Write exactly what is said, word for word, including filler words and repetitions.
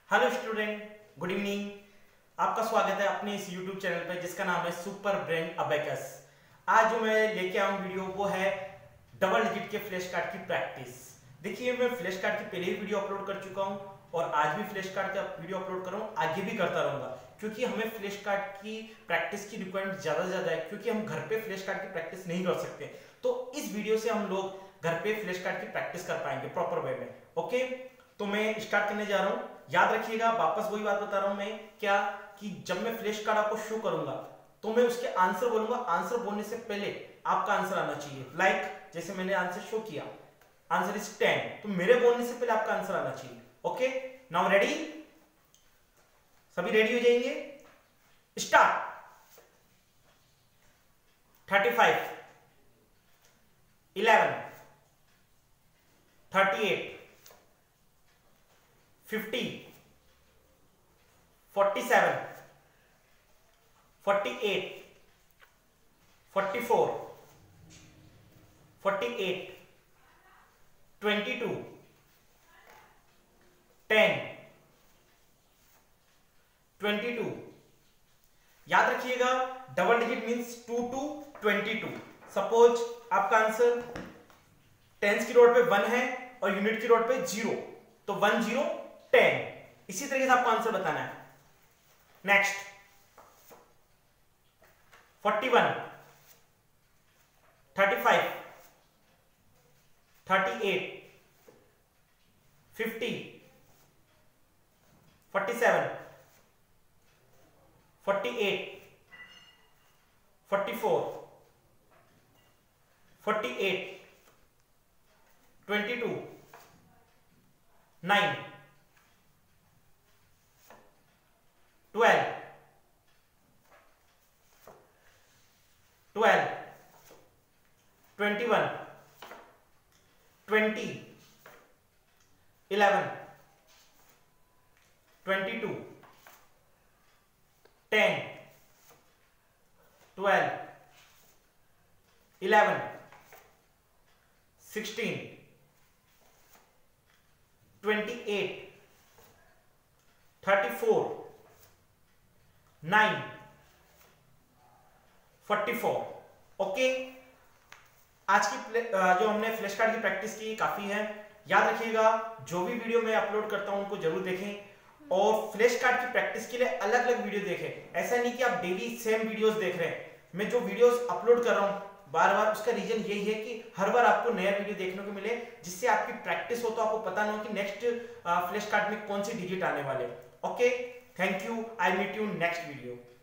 Hello student, good evening. आपका स्वागत है अपने इस यूट्यूब चैनल पे जिसका नाम है सुपर ब्रेन अबेकस। आज जो मैं लेके आया हूँ वीडियो वो है डबल डिजिट के फ्लैश कार्ड की प्रैक्टिस। देखिए, मैं फ्लैश कार्ड की पहले ही वीडियो अपलोड कर चुका हूँ और आज भी फ्लैश कार्ड का वीडियो अपलोड कर रहा हूँ, आगे भी करता रहूंगा क्योंकि हमें फ्लैश कार्ड की प्रैक्टिस की रिक्वायरमेंट ज्यादा से ज्यादा है क्योंकि हम घर पे फ्लैश कार्ड की प्रैक्टिस नहीं कर सकते। तो इस वीडियो से हम लोग घर पे फ्लैश कार्ड की प्रैक्टिस कर पाएंगे प्रॉपर वे में। ओके, तो मैं स्टार्ट करने जा रहा हूँ। याद रखिएगा, वापस वही बात बता रहा हूं मैं क्या कि जब मैं फ्लैश कार्ड आपको शो करूंगा तो मैं उसके आंसर बोलूंगा। आंसर बोलने से पहले आपका आंसर आना चाहिए। लाइक like, जैसे मैंने आंसर शो किया, आंसर इज टेन, तो मेरे बोलने से पहले आपका आंसर आना चाहिए। Okay, now ready? सभी रेडी हो जाएंगे? Start. Thirty five, eleven, thirty eight, fifty, forty seven, forty eight, forty four, forty eight, twenty two, ten, twenty two. याद रखिएगा, double digit means two two twenty two. Suppose आपका answer tens की रोड पे one है और unit की रोड पे जीरो, तो वन जीरो टेन। इसी तरीके से आपको आंसर बताना है। Next, forty one, thirty five, thirty eight, fifty, forty seven, forty eight, forty four, forty eight, twenty two, nine, twelve, twelve, twenty one, twenty, eleven, twenty two, ten, twelve, eleven, sixteen, twenty eight, thirty four, nine, forty four. Okay, आज की जो हमने flash card की practice की काफी है। याद रखिएगा, जो भी वीडियो मैं अपलोड करता हूं उनको जरूर देखें और फ्लैश कार्ड की प्रैक्टिस के लिए अलग अलग वीडियो देखें। ऐसा नहीं कि आप डेली सेम वीडियोस देख रहे हैं। मैं जो वीडियोस अपलोड कर रहा हूं बार बार, उसका रीजन यही है कि हर बार आपको नया वीडियो देखने को मिले जिससे आपकी प्रैक्टिस हो, तो आपको पता ना हो कि नेक्स्ट फ्लैश कार्ड में कौन सी डिजिट आने वाले। Okay, thank you, I meet you next video.